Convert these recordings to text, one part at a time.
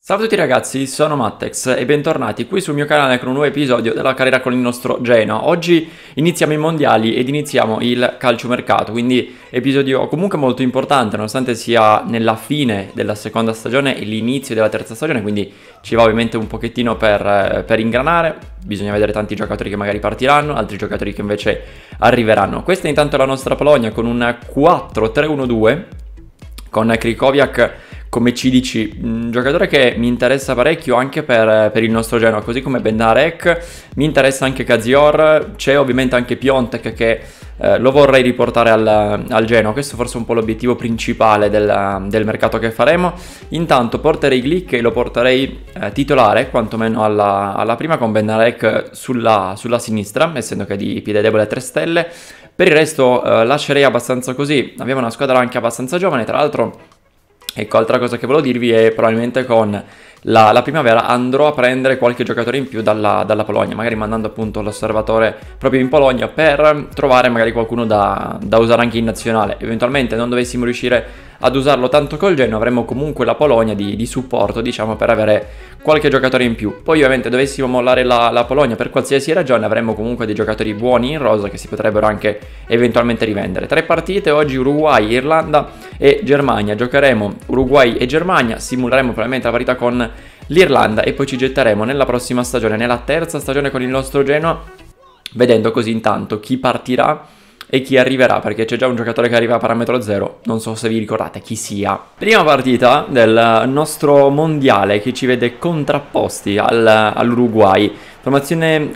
Ciao a tutti ragazzi, sono Mattex e bentornati qui sul mio canale con un nuovo episodio della carriera con il nostro Genoa. Oggi iniziamo i mondiali ed iniziamo il calciomercato, quindi episodio comunque molto importante nonostante sia nella fine della seconda stagione e l'inizio della terza stagione, quindi ci va ovviamente un pochettino per ingranare. Bisogna vedere tanti giocatori che magari partiranno, altri giocatori che invece arriveranno. Questa intanto è la nostra Polonia con un 4-3-1-2 con Krychowiak come CDC, un giocatore che mi interessa parecchio anche per il nostro Genoa, così come Bednarek, mi interessa anche Kazior, c'è ovviamente anche Piontek che lo vorrei riportare al Genoa, questo forse è un po' l'obiettivo principale del mercato che faremo. Intanto porterei Glick e lo porterei titolare, quantomeno alla prima, con Bednarek sulla sinistra, essendo che è di piede debole a 3 stelle. Per il resto lascerei abbastanza così, abbiamo una squadra anche abbastanza giovane, tra l'altro. Ecco, altra cosa che volevo dirvi è probabilmente con la primavera andrò a prendere qualche giocatore in più dalla Polonia, magari mandando appunto l'osservatore proprio in Polonia per trovare magari qualcuno da usare anche in nazionale. Eventualmente non dovessimo riuscire ad usarlo tanto col Genoa, avremo comunque la Polonia di supporto, diciamo, per avere qualche giocatore in più. Poi ovviamente dovessimo mollare la Polonia per qualsiasi ragione, avremmo comunque dei giocatori buoni in rosa che si potrebbero anche eventualmente rivendere. 3 partite oggi: Uruguay, Irlanda e Germania. Giocheremo Uruguay e Germania, simuleremo probabilmente la parità con l'Irlanda e poi ci getteremo nella prossima stagione, nella terza stagione con il nostro Genoa, vedendo così intanto chi partirà e chi arriverà, perché c'è già un giocatore che arriva a parametro 0, non so se vi ricordate chi sia. Prima partita del nostro mondiale che ci vede contrapposti all'Uruguay, formazione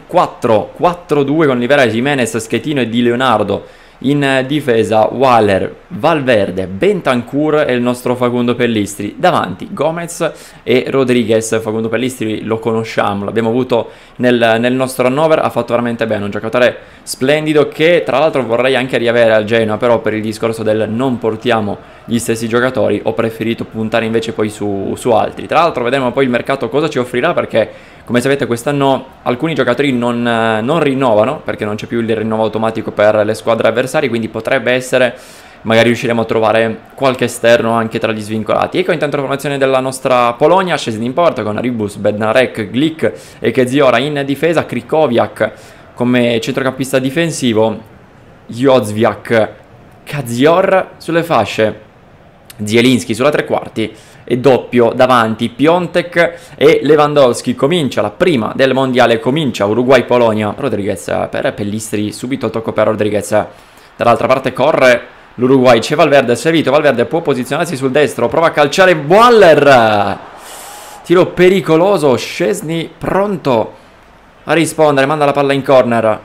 4-4-2 con Livera, Jimenez, Schettino e Di Leonardo. In difesa Waller, Valverde, Bentancur e il nostro Facundo Pellistri. Davanti Gomez e Rodriguez. Facundo Pellistri lo conosciamo, l'abbiamo avuto nel nostro Hannover, ha fatto veramente bene, un giocatore splendido che tra l'altro vorrei anche riavere al Genoa, però per il discorso del non portiamo gli stessi giocatori ho preferito puntare invece poi su altri. Tra l'altro vedremo poi il mercato cosa ci offrirà, perché come sapete quest'anno alcuni giocatori non rinnovano, perché non c'è più il rinnovo automatico per le squadre avversarie, quindi potrebbe essere magari riusciremo a trovare qualche esterno anche tra gli svincolati. Ecco intanto la formazione della nostra Polonia, scesi in porta con Ribus, Bednarek, Glick e Keziora in difesa, Krychowiak come centrocampista difensivo, Józwiak, Kazior sulle fasce, Zielinski sulla tre quarti e doppio davanti Piontek e Lewandowski. Comincia la prima del mondiale, comincia Uruguay-Polonia. Rodriguez per Pellistri, subito tocco per Rodriguez, dall'altra parte corre l'Uruguay, c'è Valverde, servito, Valverde può posizionarsi sul destro, prova a calciare Waller, tiro pericoloso, Szczesny pronto a rispondere, manda la palla in corner.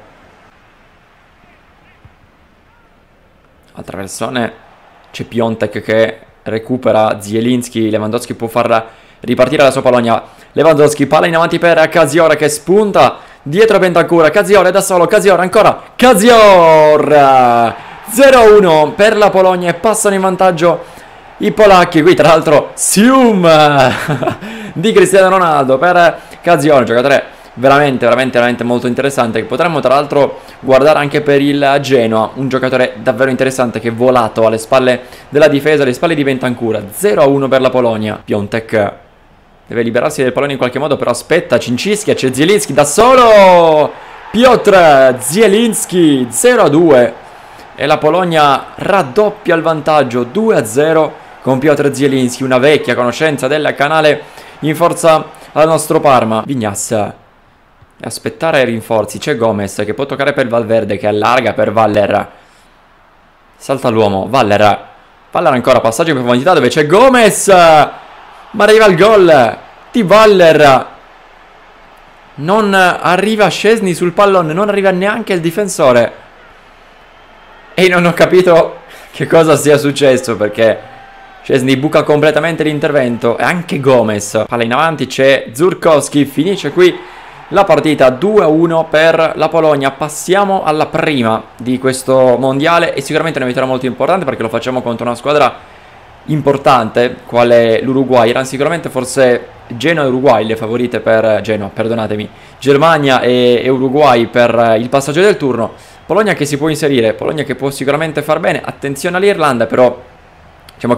Altra versione, c'è Piontek che recupera Zielinski, Lewandowski può far ripartire la sua Polonia, Lewandowski, palla in avanti per Kazior che spunta dietro Bentancur, Kazior è da solo, Kazior ancora, Kazior 0-1 per la Polonia e passano in vantaggio i polacchi. Qui tra l'altro Sium di Cristiano Ronaldo per Kazior, giocatore veramente molto interessante, che potremmo tra l'altro guardare anche per il Genoa, un giocatore davvero interessante che è volato alle spalle della difesa, alle spalle di Bentancur. 0-1 per la Polonia. Piontek deve liberarsi del pallone in qualche modo, però aspetta, Cincischia, c'è Zielinski da solo, Piotr Zielinski 0-2 e la Polonia raddoppia il vantaggio 2-0 con Piotr Zielinski, una vecchia conoscenza del canale in forza al nostro Parma. Vignas e aspettare i rinforzi, c'è Gomez che può toccare per Valverde che allarga per Waller, salta l'uomo, Waller ancora, passaggio in profondità dove c'è Gomez, ma arriva il gol di Waller, non arriva Szczesny sul pallone, non arriva neanche il difensore e non ho capito che cosa sia successo, perché Szczesny buca completamente l'intervento e anche Gomez. Palla in avanti, c'è Żurkowski, finisce qui la partita 2-1 per la Polonia. Passiamo alla prima di questo mondiale e sicuramente una vittoria molto importante, perché lo facciamo contro una squadra importante quale l'Uruguay. Erano sicuramente forse Genoa e Uruguay le favorite per Germania e Uruguay per il passaggio del turno. Polonia che si può inserire, Polonia che può sicuramente far bene. Attenzione all'Irlanda, però diciamo che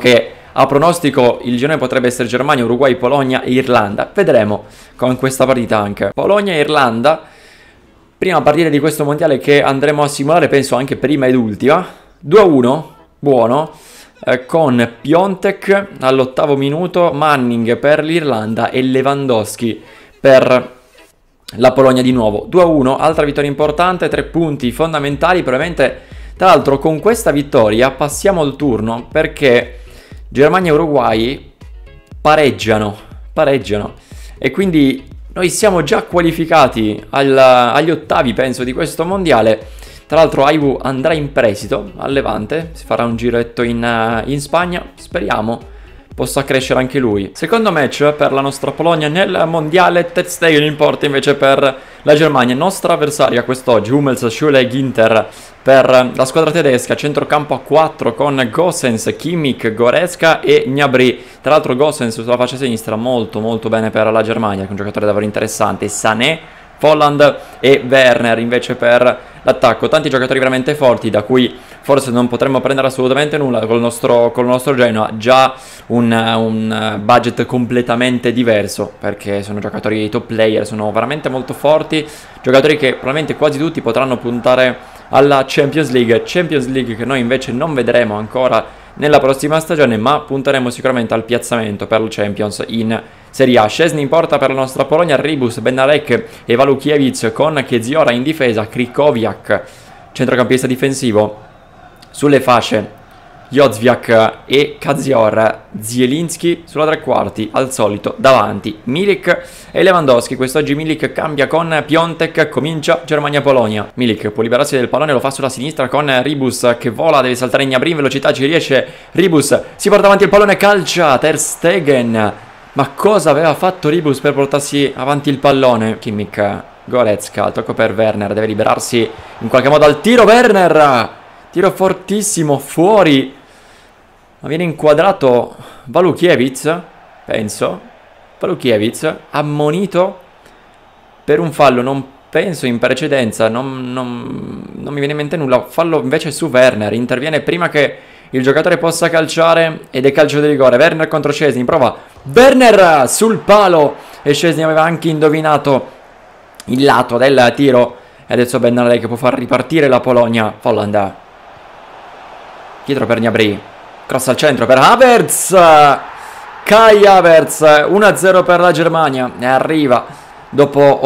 a pronostico il girone potrebbe essere Germania, Uruguay, Polonia e Irlanda. Vedremo con questa partita anche. Polonia e Irlanda, prima partita di questo mondiale che andremo a simulare, penso anche prima ed ultima. 2-1, buono, con Piontek all'8° minuto, Manning per l'Irlanda e Lewandowski per la Polonia di nuovo. 2-1, altra vittoria importante, 3 punti fondamentali, probabilmente. Tra l'altro con questa vittoria passiamo il turno perché Germania e Uruguay pareggiano e quindi noi siamo già qualificati agli ottavi, penso, di questo mondiale. Tra l'altro Aiwu andrà in prestito al Levante, si farà un giretto in Spagna, speriamo possa crescere anche lui. Secondo match per la nostra Polonia nel mondiale, Ter Stegen in porta invece per la Germania. Nostra avversaria quest'oggi, Hummels, Schürrle e Ginter per la squadra tedesca. Centrocampo a 4 con Gosens, Kimmich, Goretzka e Gnabry. Tra l'altro Gosens sulla fascia sinistra molto bene per la Germania, che è un giocatore davvero interessante. Sané, Folland e Werner invece per l'attacco. Tanti giocatori veramente forti, da cui forse non potremmo prendere assolutamente nulla col nostro Genoa. Già un budget completamente diverso, perché sono giocatori top player, sono veramente molto forti, giocatori che probabilmente quasi tutti potranno puntare alla Champions League che noi invece non vedremo ancora nella prossima stagione, ma punteremo sicuramente al piazzamento per la Champions in Serie A. Szczesny in porta per la nostra Polonia, Ribus, Benarek e Walukiewicz con Keziora in difesa, Krychowiak centrocampista difensivo, sulle fasce Józwiak e Kazior, Zielinski sulla tre quarti, al solito davanti Milik e Lewandowski. Quest'oggi Milik cambia con Piontek, comincia Germania-Polonia. Milik può liberarsi del pallone, lo fa sulla sinistra con Ribus che vola, deve saltare Gnabry in velocità, ci riesce Ribus, si porta avanti il pallone, calcia Ter Stegen. Ma cosa aveva fatto Ribus per portarsi avanti il pallone? Kimmich, Goretzka, tocco per Werner, deve liberarsi in qualche modo al tiro, Werner! Tiro fortissimo, fuori! Ma viene inquadrato Walukiewicz, penso. Walukiewicz, ammonito per un fallo, non penso in precedenza, non mi viene in mente nulla. Fallo invece su Werner, interviene prima che il giocatore possa calciare ed è calcio di rigore. Werner contro Szczesny, prova Werner sul palo e Szczesny aveva anche indovinato il lato del tiro e adesso Benarek può far ripartire la Polonia. Folland, dietro per Gnabry, cross al centro per Havertz, Kai Havertz, 1-0 per la Germania e arriva dopo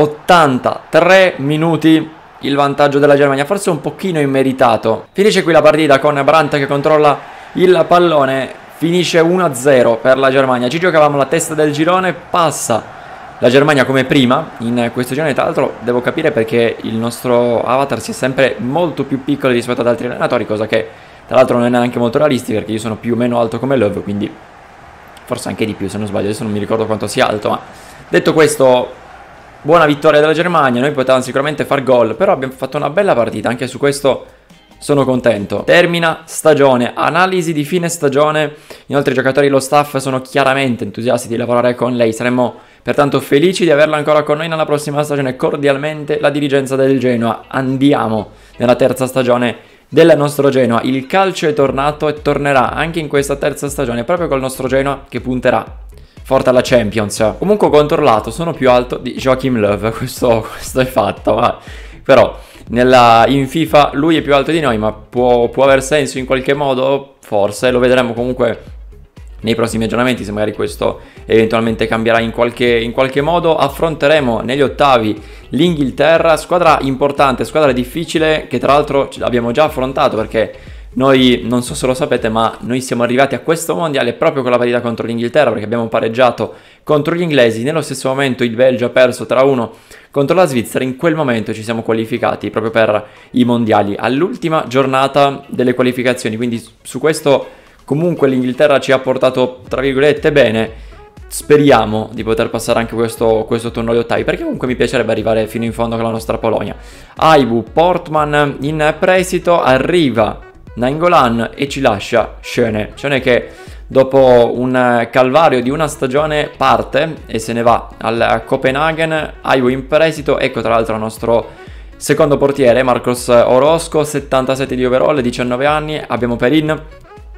83 minuti il vantaggio della Germania, forse un pochino immeritato. Finisce qui la partita con Brandt che controlla il pallone, finisce 1-0 per la Germania. Ci giocavamo la testa del girone, passa la Germania come prima in questo girone. Tra l'altro devo capire perché il nostro avatar sia sempre molto più piccolo rispetto ad altri allenatori, cosa che tra l'altro non è neanche molto realistica, perché io sono più o meno alto come Love, quindi forse anche di più se non sbaglio, adesso non mi ricordo quanto sia alto. Ma detto questo, buona vittoria della Germania, noi potevamo sicuramente far gol, però abbiamo fatto una bella partita, anche su questo sono contento. Termina stagione, analisi di fine stagione, inoltre i giocatori e lo staff sono chiaramente entusiasti di lavorare con lei, saremmo pertanto felici di averla ancora con noi nella prossima stagione. Cordialmente la dirigenza del Genoa. Andiamo nella terza stagione del nostro Genoa, il calcio è tornato e tornerà anche in questa terza stagione proprio col nostro Genoa che punterà forte alla Champions. Comunque ho controllato, sono più alto di Joachim Löw, questo è fatto, ma però in FIFA lui è più alto di noi, ma può aver senso in qualche modo, forse lo vedremo comunque nei prossimi aggiornamenti, se magari questo eventualmente cambierà in qualche modo. Affronteremo negli ottavi l'Inghilterra, squadra importante, squadra difficile, che tra l'altro abbiamo già affrontato, perché noi, non so se lo sapete, ma noi siamo arrivati a questo mondiale proprio con la partita contro l'Inghilterra, perché abbiamo pareggiato contro gli inglesi. Nello stesso momento il Belgio ha perso 3-1 contro la Svizzera. In quel momento ci siamo qualificati proprio per i mondiali, all'ultima giornata delle qualificazioni, quindi su questo comunque l'Inghilterra ci ha portato, tra virgolette, bene. Speriamo di poter passare anche questo turno agli ottavi, perché comunque mi piacerebbe arrivare fino in fondo con la nostra Polonia. Aiwu, Portman in prestito, arriva Nainggolan e ci lascia Schöne che dopo un calvario di una stagione parte e se ne va al Copenaghen. Aiwu in prestito, ecco tra l'altro il nostro secondo portiere Marcos Orozco, 77 di overall, 19 anni. Abbiamo Perin,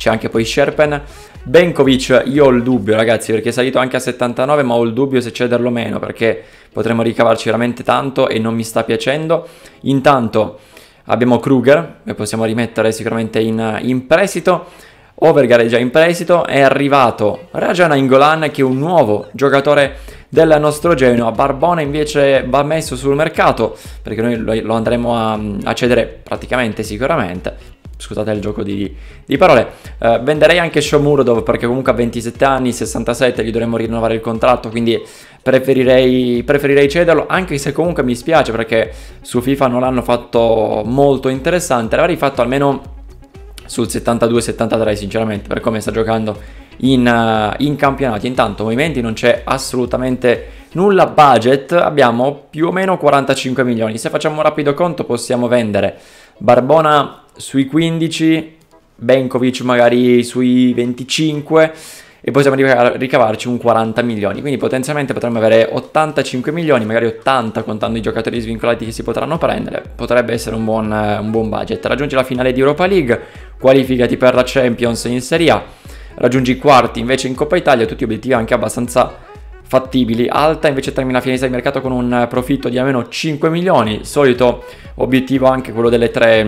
c'è anche poi Sherpen. Benkovic io ho il dubbio ragazzi, perché è salito anche a 79, ma ho il dubbio se cederlo o meno, perché potremmo ricavarci veramente tanto e non mi sta piacendo. Intanto abbiamo Kruger, che possiamo rimettere sicuramente in prestito. Overgaard è già in prestito, è arrivato Raja Nainggolan, che è un nuovo giocatore del nostro Genoa. Barbona invece va messo sul mercato, perché noi lo andremo a cedere praticamente sicuramente. Scusate il gioco di parole. Venderei anche Shomurodov, perché comunque a 27 anni, 67, gli dovremmo rinnovare il contratto, quindi preferirei cederlo, anche se comunque mi spiace perché su FIFA non l'hanno fatto molto interessante. L'avrei fatto almeno sul 72-73 sinceramente, per come sta giocando in campionati. Intanto movimenti non c'è assolutamente nulla. Budget abbiamo più o meno 45 milioni. Se facciamo un rapido conto possiamo vendere Barbona sui 15, Benkovic magari sui 25 e possiamo ricavarci un 40 milioni, quindi potenzialmente potremmo avere 85 milioni, magari 80 contando i giocatori svincolati che si potranno prendere. Potrebbe essere un buon budget. Raggiungi la finale di Europa League, qualificati per la Champions in Serie A, raggiungi i quarti invece in Coppa Italia, tutti obiettivi anche abbastanza fattibili. Alta invece termina la finalista di mercato con un profitto di almeno 5 milioni, solito obiettivo anche quello delle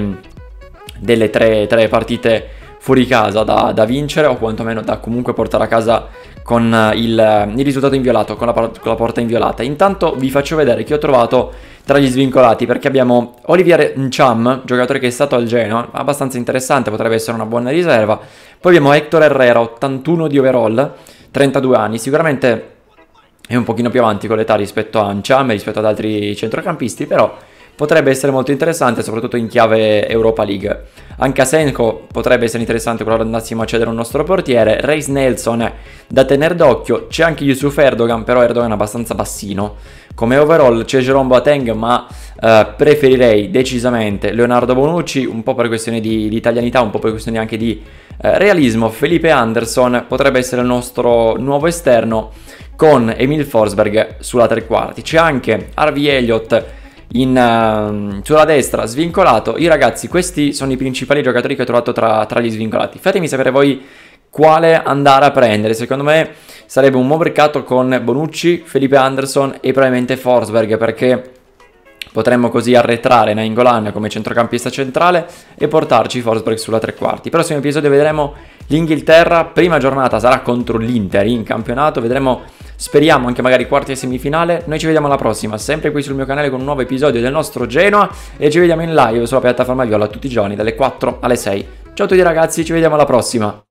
tre partite fuori casa da vincere, o quantomeno da comunque portare a casa con il risultato inviolato, con la porta inviolata. Intanto vi faccio vedere che ho trovato tra gli svincolati, perché abbiamo Olivier Ncham, giocatore che è stato al Genoa, abbastanza interessante, potrebbe essere una buona riserva. Poi abbiamo Hector Herrera, 81 di overall, 32 anni, sicuramente è un pochino più avanti con l'età rispetto a Ncham e rispetto ad altri centrocampisti, però potrebbe essere molto interessante, soprattutto in chiave Europa League. Anche Asenko potrebbe essere interessante qualora andassimo a cedere un nostro portiere. Reiss Nelson da tenere d'occhio. C'è anche Yusuf Erdogan, però Erdogan è abbastanza bassino come overall. C'è Jerome Boateng, ma preferirei decisamente Leonardo Bonucci, un po' per questione di italianità, un po' per questione anche di realismo. Felipe Anderson potrebbe essere il nostro nuovo esterno, con Emil Forsberg sulla tre quarti. C'è anche Harvey Elliott sulla destra, svincolato. I ragazzi, questi sono i principali giocatori che ho trovato tra gli svincolati. Fatemi sapere voi quale andare a prendere. Secondo me sarebbe un buon mercato con Bonucci, Felipe Anderson e probabilmente Forsberg, perché potremmo così arretrare Nainggolan come centrocampista centrale e portarci Forsberg sulla tre quarti. Prossimo episodio vedremo l'Inghilterra, prima giornata sarà contro l'Inter in campionato, vedremo, speriamo anche magari quarti e semifinale. Noi ci vediamo alla prossima, sempre qui sul mio canale con un nuovo episodio del nostro Genoa, e ci vediamo in live sulla piattaforma Viola tutti i giorni dalle 4 alle 6. Ciao a tutti ragazzi, ci vediamo alla prossima.